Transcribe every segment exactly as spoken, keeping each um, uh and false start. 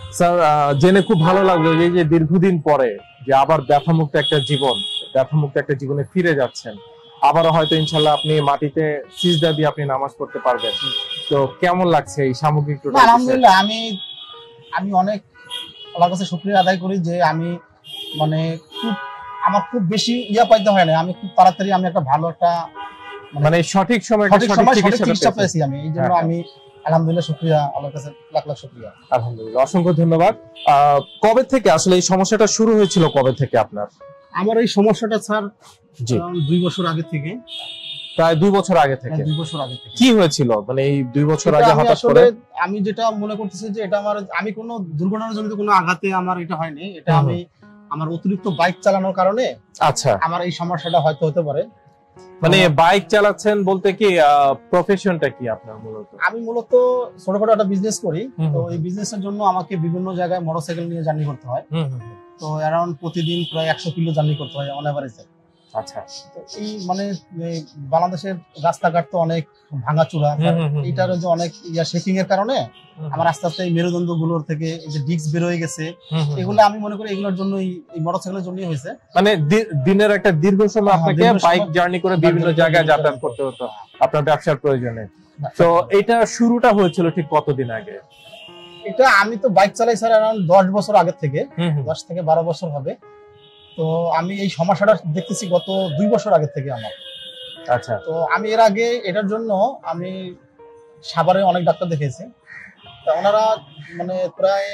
Sir জেনে খুব ভালো লাগলো যে যে দীর্ঘদিন পরে যে আবার ব্যথামুক্ত একটা জীবন, ব্যথামুক্ত একটা জীবনে ফিরে যাচ্ছেন। আবারও হয়তো ইনশাল্লাহ আপনি মাটিতে সিজদা দিয়ে আপনি নামাজ পড়তে পারবেন। তো কেমন লাগছে এই সামগ্রিক টোটাল? আলহামদুলিল্লাহ, আমি আমি অনেক আল্লাহর কাছে শুকরিয়া আদায় করি যে আমি মানে খুব আমার খুব বেশি ইয়া পাইতে হয় না, আমি খুব তাড়াতাড়ি আমি একটা ভালো একটা মানে সঠিক সময় সঠিক সময় সঠিক চিকিৎসা পেয়েছি আমি। এই জন্য আমি আলহামদুলিল্লাহ শুকরিয়া, আল্লাহর কাছে লাখ লাখ শুকরিয়া। আলহামদুলিল্লাহ, অসংখ্য ধন্যবাদ। কবে থেকে আসলে এই সমস্যাটা শুরু হয়েছিল, কবে থেকে আপনার? আমার এই সমস্যাটা স্যার জি দুই বছর আগে থেকে। প্রায় দুই বছর আগে থেকে? দুই বছর আগে থেকে। কি হয়েছিল মানে এই দুই বছর আগে হঠাৎ করে? আমি যেটা মনে করতেছি যে এটা আমার, আমি কোনো দুর্ঘটনাজনিত কোনো আঘাতে আমার এটা হয়নি, এটা আমি আমার অতিরিক্ত বাইক চালানোর কারণে আচ্ছা আমার এই সমস্যাটা হয়তো হতে পারে। মানে বাইক চালাচ্ছেন বলতে কি প্রফেশনটা কি আপনার? মূলত আমি মূলত ছোটখাটো একটা বিজনেস করি, তো এই বিজনেসের জন্য আমাকে বিভিন্ন জায়গায় মোটরসাইকেল নিয়ে জার্নি করতে হয়। তো অ্যারাউন্ড প্রতিদিন প্রায় একশো কিলো জার্নি করতে হয় অন এভারেজে। আচ্ছা, এই মানে বাংলাদেশের রাস্তাঘাট তো অনেক ভাঙাচোরা, এটার যে অনেক ইয়া শেকিং এর কারণে আমার আস্তে আস্তে এই মেরুদণ্ড গুলোর থেকে এই যে ডিস্ক বের হয়ে গেছে, এগুলো আমি মনে করি এগুলোর জন্যই, এই মোটরসাইকেলের জন্যই হয়েছে। মানে দিনের একটা দীর্ঘ সময় আপনাকে বাইক জার্নি করে বিভিন্ন জায়গায় যাতায়াত করতে হতো আপনার ব্যবসার প্রয়োজনে। তো এটা শুরুটা হয়েছিল ঠিক কতদিন আগে? এটা আমি তো বাইক চালাই স্যার অ্যারাউন্ড দশ বছর আগে থেকে, দশ থেকে বারো বছর হবে। তো আমি এই সমস্যাটা দেখতেছি গত দুই বছর আগে থেকে আমার। আচ্ছা, তো আমি এর আগে এটার জন্য আমি সাভারে অনেক ডাক্তার দেখিয়েছি, তা ওনারা মানে প্রায়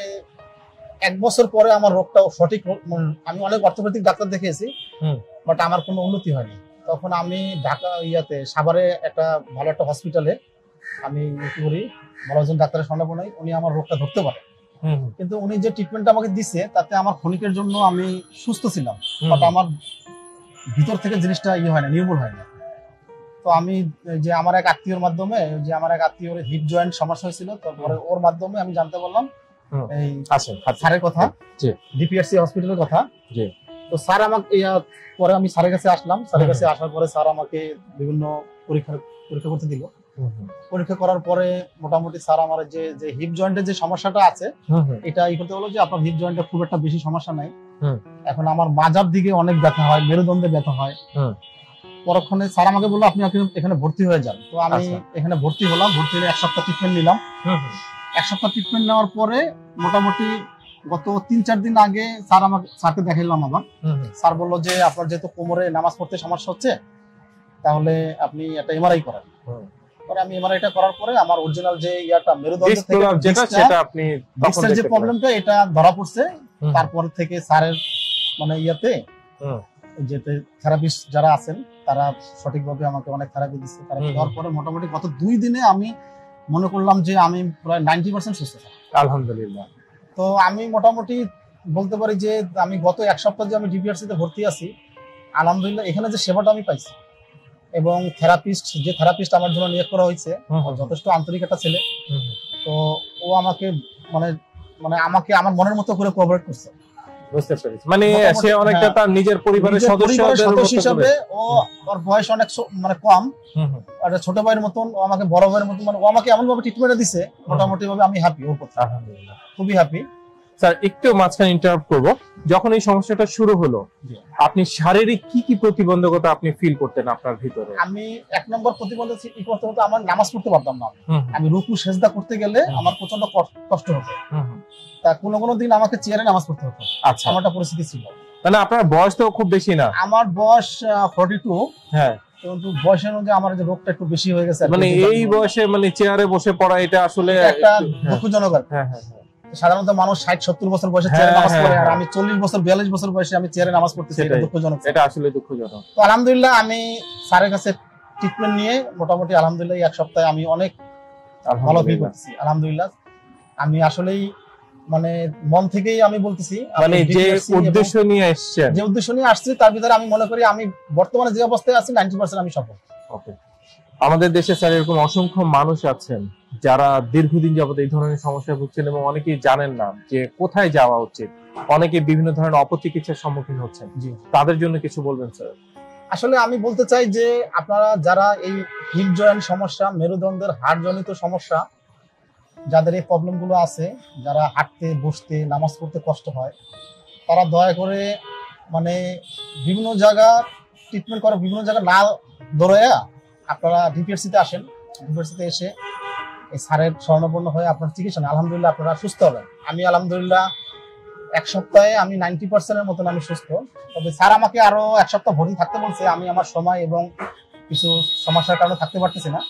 এক বছর পরে আমার রোগটা সঠিক, আমি অনেক অর্থোপেডিক ডাক্তার দেখিয়েছি, বাট আমার কোনো উন্নতি হয়নি। তখন আমি ঢাকা ইয়াতে সাভারে একটা ভালো একটা হসপিটালে আমি কি করি, ভালো একজন ডাক্তারের সন্ধান পাই, উনি আমার রোগটা ধরতে পারে। কিন্তু উনি যে ট্রিটমেন্টটা আমাকে দিচ্ছে তাতে আমার ক্ষণিকের জন্য আমি সুস্থ ছিলাম, বাট আমার ভিতর থেকে জিনিসটা ইয়ে হয় না, নির্মূল হয় না। তো আমি যে আমার এক আত্মীয়র মাধ্যমে, যে আমার এক আত্মীয়র হিপ জয়েন্ট সমস্যা হয়েছিল, তারপরে ওর মাধ্যমে আমি জানতে পারলাম এই স্যারের কথা, ডিপিআরসি হসপিটালের কথা। তো স্যার আমাকে পরে আমি স্যারের কাছে আসলাম, স্যারের কাছে আসার পরে স্যার আমাকে বিভিন্ন পরীক্ষা পরীক্ষা করতে দিল। পরীক্ষা করার পরে মোটামুটি স্যার আমার যে যে হিপ জয়েন্টের যে সমস্যাটা আছে এটা ই করতে বললো যে আপনার হিপ জয়েন্টে খুব একটা বেশি সমস্যা নাই, এখন আমার মাজার দিকে অনেক ব্যথা হয়, মেরুদণ্ডে ব্যথা হয়। পরক্ষণে স্যার আমাকে বললো আপনি এখানে ভর্তি হয়ে যান। তো আমি এখানে ভর্তি হলাম, ভর্তি হয়ে এক সপ্তাহ ট্রিটমেন্ট নিলাম। এক সপ্তাহ ট্রিটমেন্ট নেওয়ার পরে মোটামুটি গত তিন চার দিন আগে স্যার আমাকে স্যারকে দেখাইলাম আবার। স্যার বললো যে আপনার যেহেতু কোমরে নামাজ পড়তে সমস্যা হচ্ছে, তাহলে আপনি একটা এমআরআই করেন। পরে আমি এমআরআইটা করার পরে আমার অরিজিনাল যে ইয়াটা মেরুদণ্ড থেকে যেটা সেটা আপনি ডিস্কের যে প্রবলেমটা এটা ধরা পড়ছে। তারপর থেকে স্যারের মানে ইয়াতে যেতে থেরাপিস্ট যারা আছেন তারা সঠিকভাবে আমাকে অনেক থেরাপি দিচ্ছে। থেরাপি দেওয়ার পরে মোটামুটি গত দুই দিনে আমি মনে করলাম যে আমি প্রায় নাইনটি পার্সেন্ট সুস্থ। আলহামদুলিল্লাহ। তো আমি মোটামুটি বলতে পারি যে আমি গত এক সপ্তাহ যে আমি ডিপিআরসিতে ভর্তি আছি, আলহামদুলিল্লাহ এখানে যে সেবাটা আমি পাইছি এবং থেরাপিস্ট যে থেরাপিস্ট আমার জন্য নিয়োগ করা হয়েছে যথেষ্ট আন্তরিক একটা ছেলে। তো ও আমাকে মানে মানে আমাকে আমার মনের মতো করে কোঅপারেট করছে। বুঝতে পেরেছি, মানে সে অনেকটা তার নিজের পরিবারের সদস্য হিসেবে, ও ওর বয়স অনেক মানে কম, আর ছোট ভাইয়ের মতন ও আমাকে বড় ভাইয়ের মতন, মানে ও আমাকে এমন ভাবে ট্রিটমেন্ট দিছে মোটামুটি ভাবে আমি হ্যাপি, ওর প্রতি আলহামদুলিল্লাহ খুবই হ্যাপি। স্যার একটু মাঝখানে ইন্টারাপ্ট করব, যখন এই সমস্যাটা শুরু হলো আপনি শারীরিক কি কি প্রতিবন্ধকতা আপনি ফিল করতেন আপনার ভিতরে? আমি এক নম্বর প্রতিবন্ধক কি করতে হতো, আমার নামাজ পড়তে পারতাম না। আমি রুকু সেজদা করতে গেলে আমার প্রচন্ড কষ্ট হতো, তা কোনো কোনো দিন আমাকে চেয়ারে নামাজ পড়তে হতো। আচ্ছা, আমার একটা পরিস্থিতি ছিল। মানে আপনার বয়স তো খুব বেশি না? আমার বয়স ফর্টি টু। হ্যাঁ, কিন্তু বয়সের অনুযায়ী আমার যে রোগটা একটু বেশি হয়ে গেছে। মানে এই বয়সে মানে চেয়ারে বসে পড়া এটা আসলে একটা দুঃখজনক। হ্যাঁ হ্যাঁ, সাধারণত মানুষ ষাট সত্তর বছর বয়সে চেয়ারে নামাজ পড়ে, আর আমি চল্লিশ বছর বিয়াল্লিশ বছর বয়সে আমি চেয়ারে নামাজ পড়তেছি, এটা দুঃখজনক। এটা আসলে দুঃখজনক। তো আলহামদুলিল্লাহ আমি স্যারের কাছে ট্রিটমেন্ট নিয়ে মোটামুটি আলহামদুলিল্লাহ এক সপ্তাহে আমি অনেক ভালো ফিল করতেছি। আলহামদুলিল্লাহ আমি আসলেই মানে মন থেকেই আমি বলতেছি, মানে যে উদ্দেশ্য নিয়ে আসছেন, যে উদ্দেশ্য নিয়ে আসছি তার ভিতরে আমি মনে করি আমি বর্তমানে যে অবস্থায় আছি নাইনটি পার্সেন্ট আমি সফল। ওকে, আমাদের দেশে স্যার এরকম অসংখ্য মানুষ আছেন যারা দীর্ঘদিন যাবত এই ধরনের সমস্যায় ভুগছেন এবং অনেকেই জানেন না যে কোথায় যাওয়া উচিত, অনেকে বিভিন্ন ধরনের অপচিকিৎসার সম্মুখীন হচ্ছেন। জি, তাদের জন্য কিছু বলবেন স্যার? আসলে আমি বলতে চাই যে আপনারা যারা এই হিপ জয়েন্ট সমস্যা, মেরুদণ্ডের হাড়জনিত সমস্যা, যাদের এই প্রবলেম গুলো আছে, যারা হাঁটতে বসতে নামাজ পড়তে কষ্ট হয়, তারা দয়া করে মানে বিভিন্ন জায়গা ট্রিটমেন্ট করে বিভিন্ন জায়গা না দৌড়াইয়া আপনারা ডিপিআরসিতে আসেন। ডিপিআরসিতে এসে এই স্যারের স্বর্ণপূর্ণ হয়ে আপনার চিকিৎসা নেন। আলহামদুলিল্লাহ আপনারা সুস্থ হবেন। আমি আলহামদুলিল্লাহ এক সপ্তাহে আমি নাইনটি পার্সেন্টের মতন আমি সুস্থ। তবে স্যার আমাকে আরো এক সপ্তাহ ভর্তি থাকতে বলছে। আমি আমার সময় এবং কিছু সমস্যার কারণে থাকতে পারতেছি না,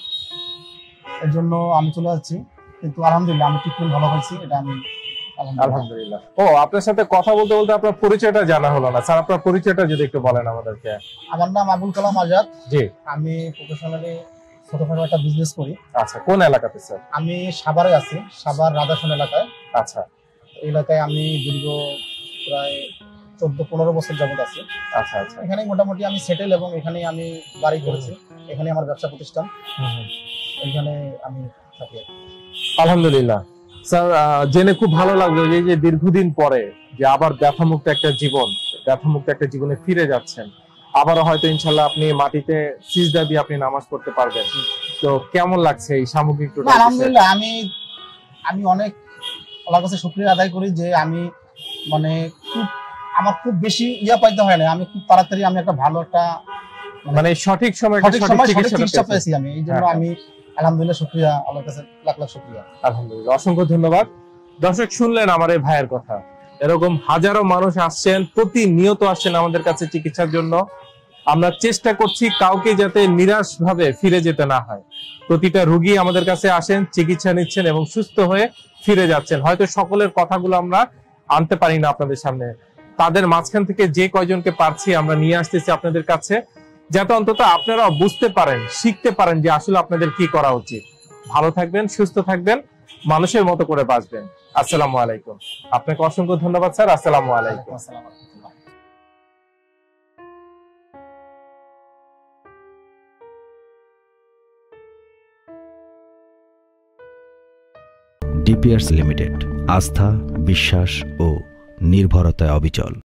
এর জন্য আমি চলে যাচ্ছি। কিন্তু আলহামদুলিল্লাহ আমি ট্রিটমেন্ট ভালো হয়েছি, এটা আমি আলহামদুলিল্লাহ। ও, আপনার সাথে কথা বলতে বলতে আপনার পরিচয়টা জানা হলো না স্যার, আপনার পরিচয়টা যদি একটু বলেন আমাদেরকে। আমার নাম আবুল কালাম আজাদ। জি। আমি প্রফেশনালি ছোটখাটো একটা বিজনেস করি। আচ্ছা, কোন এলাকাতে স্যার? আমি সাভারে আছি, সাভার রাধাসন এলাকায়। আচ্ছা। এই এলাকায় আমি দীর্ঘ প্রায় চোদ্দ পনেরো বছর যাবত আছি। আচ্ছা আচ্ছা। এখানে মোটামুটি আমি সেটেল এবং এখানে আমি বাড়ি করেছি, এখানে আমার ব্যবসা প্রতিষ্ঠান, এখানে আমি থাকি। আলহামদুলিল্লাহ স্যার, জেনে খুব ভালো লাগলো যে এই যে দীর্ঘদিন পরে যে আবার ব্যথামুক্ত একটা জীবন, ব্যথামুক্ত একটা জীবনে ফিরে যাচ্ছেন। আবারও হয়তো ইনশাল্লাহ আপনি মাটিতে সিজদা দিয়ে আপনি নামাজ পড়তে পারবেন। তো কেমন লাগছে এই সামগ্রিক? আলহামদুলিল্লাহ আমি আমি অনেক আল্লাহর কাছে শুকরিয়া আদায় করি যে আমি মানে খুব আমার খুব বেশি ইয়া পাইতে হয় না, আমি খুব তাড়াতাড়ি আমি একটা ভালো একটা মানে সঠিক সময় সঠিক সময় সঠিক চিকিৎসা পেয়েছি আমি। এই জন্য আমি আলহামদুলিল্লাহ শুকরিয়া, আল্লাহর কাছে লাখ লাখ শুকরিয়া। আলহামদুলিল্লাহ, অসংখ্য ধন্যবাদ। দর্শক শুনলেন আমার এই ভাইয়ের কথা। এরকম হাজারো মানুষ আসছেন, প্রতিনিয়ত আসছেন আমাদের কাছে চিকিৎসার জন্য। আমরা চেষ্টা করছি কাউকে যাতে নিরাশ ভাবে ফিরে যেতে না হয়। প্রতিটা রোগী আমাদের কাছে আসেন, চিকিৎসা নিচ্ছেন এবং সুস্থ হয়ে ফিরে যাচ্ছেন। হয়তো সকলের কথাগুলো আমরা আনতে পারি না আপনাদের সামনে, তাদের মাঝখান থেকে যে কয়জনকে পারছি আমরা নিয়ে আসতেছি আপনাদের কাছে, যাতে অন্তত আপনারা বুঝতে পারেন, শিখতে পারেন যে আসলে আপনাদের কি করা উচিত। ভালো থাকবেন, সুস্থ থাকবেন, মানুষের মতো করে বাঁচবেন। আসসালামু আলাইকুম। আপনাকে অসংখ্য ধন্যবাদ স্যার। আসসালামু আলাইকুম। ডিপিআরস লিমিটেড, আস্থা, বিশ্বাস ও নির্ভরতায় অবিচল।